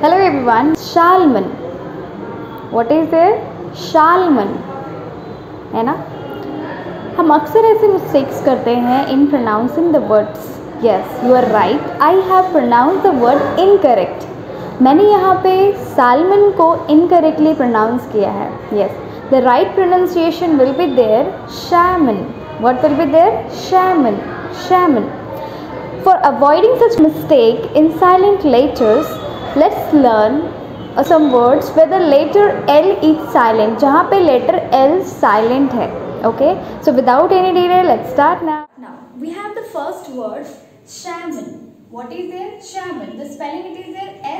Hello everyone. Shalman. What is there? Shalman. है ना? हम अक्सर ऐसे मिस्टेक्स करते हैं in pronouncing the words. Yes, you are right. I have pronounce the word incorrect. मैंने यहाँ पे सालमन को इनकरेक्टली प्रोनाउंस किया है. Yes, the right pronunciation will be there shaman. What will be there? Shaman. Shaman. For avoiding such mistake in silent letters, let's learn some words where the letter L is silent. जहाँ पे letter L silent है. Okay. So without any delay, let's start now. Now we have the first word shaman. What is there? Shaman. The spelling it is there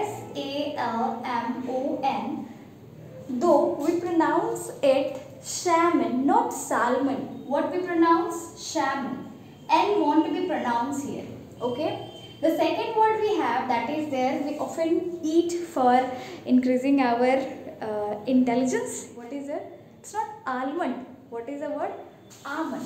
SALMON. Though we pronounce it shaman, not salmon. What we pronounce? Shaman. N want to be pronounced here. Okay. The second word we have, that is there, we often eat for increasing our intelligence. What is it? It's not almond. What is the word? Almond.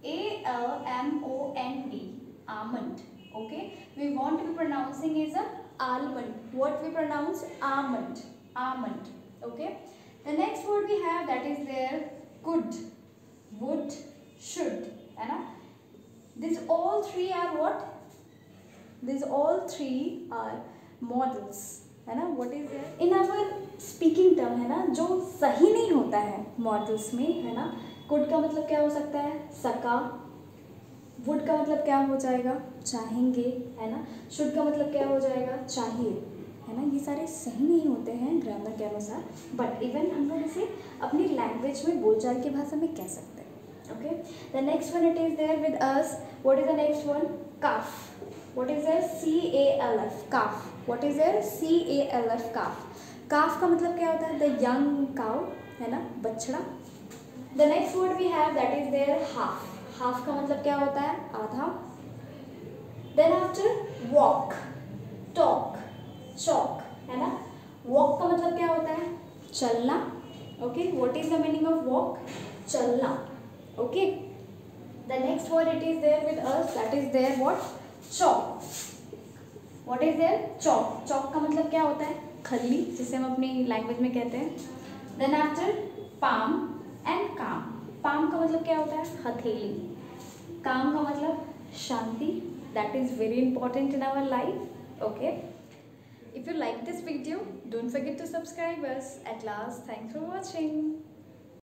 ALMOND. Almond. Okay. We want to be pronouncing is a almond. What we pronounce? Almond. Almond. Okay. The next word we have, that is there, could, would, should. These all three are what? These all three are models. है ना? What is there? In our speaking term है ना, जो सही नहीं होता है models में, है ना, could का मतलब क्या हो सकता है? सका. would का मतलब क्या हो जाएगा? चाहेंगे. है ना? should का मतलब क्या हो जाएगा? चाहिए. है ना? ये सारे सही नहीं होते हैं ग्रामर के अनुसार, बट इवन हम लोग इसे अपनी लैंग्वेज में बोलचाल की भाषा में कह सकते हैं. Okay. The next one it is there with us. What is the next one? Calf. What is there? CALF. Calf. What is there? CALF. Calf. Calf का मतलब क्या होता है? The young cow. है ना? बछड़ा. The next word we have, that is there half. Half का मतलब क्या होता है? आधा. Then after walk, talk, chalk. है ना? वॉक का मतलब क्या होता है? चलना. Okay. What is the meaning of walk? चलना. Okay. The next word it is there with us, that is there what? Chalk. What is there? Chalk. Chalk का मतलब क्या होता है? खल्ली, जिसे हम अपनी लैंग्वेज में कहते हैं. Then after palm and calm. Palm का मतलब क्या होता है? हथेली. काम का मतलब शांति. That is very important in our life. Okay. If you like this video, don't forget to subscribe us. At last, thanks for watching.